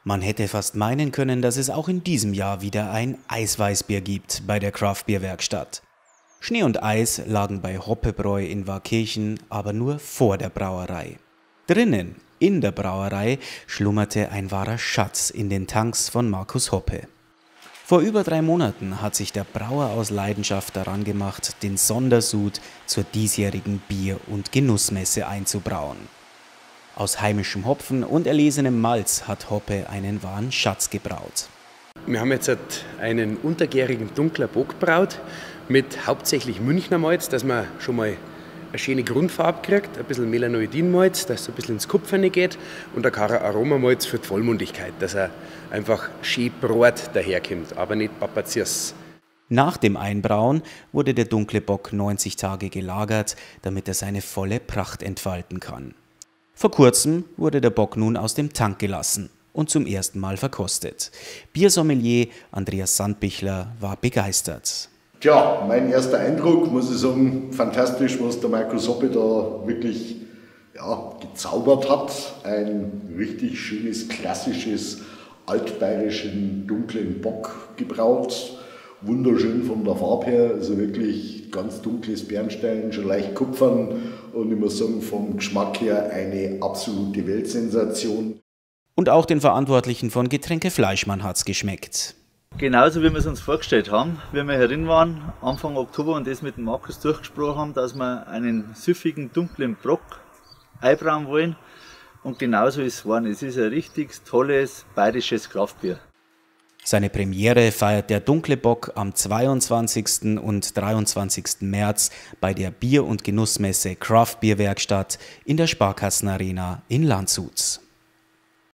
Man hätte fast meinen können, dass es auch in diesem Jahr wieder ein Eisweißbier gibt bei der Craft-Bier-Werkstatt. Schnee und Eis lagen bei Hoppebräu in Waakirchen aber nur vor der Brauerei. Drinnen, in der Brauerei, schlummerte ein wahrer Schatz in den Tanks von Markus Hoppe. Vor über 3 Monaten hat sich der Brauer aus Leidenschaft daran gemacht, den Sondersud zur diesjährigen Bier- und Genussmesse einzubrauen. Aus heimischem Hopfen und erlesenem Malz hat Hoppe einen wahren Schatz gebraut. Wir haben jetzt einen untergärigen dunkler Bock gebraut mit hauptsächlich Münchner Malz, dass man schon mal eine schöne Grundfarbe kriegt, ein bisschen Melanoidin-Malz, dass es ein bisschen ins Kupferne geht und ein Aromamalz für die Vollmundigkeit, dass er einfach schön brot daherkommt, aber nicht papaziers. Nach dem Einbrauen wurde der dunkle Bock 90 Tage gelagert, damit er seine volle Pracht entfalten kann. Vor kurzem wurde der Bock nun aus dem Tank gelassen und zum ersten Mal verkostet. Biersommelier Andreas Sandbichler war begeistert. Tja, mein erster Eindruck, muss ich sagen, fantastisch, was der Markus Hoppe da wirklich gezaubert hat. Ein richtig schönes, klassisches, altbayerischen, dunklen Bock gebraut. Wunderschön von der Farbe her, also wirklich ganz dunkles Bernstein, schon leicht kupfern und ich muss sagen, vom Geschmack her eine absolute Weltsensation. Und auch den Verantwortlichen von Getränke Fleischmann hat's geschmeckt. Genauso wie wir es uns vorgestellt haben, wie wir herin waren, Anfang Oktober und das mit dem Markus durchgesprochen haben, dass wir einen süffigen, dunklen Bock einbrauen wollen. Und genauso ist es geworden. Es ist ein richtig tolles bayerisches Kraftbier. Seine Premiere feiert der Dunkle Bock am 22. und 23. März bei der Bier- und Genussmesse Craft Bier Werkstatt in der Sparkassenarena in Landshut.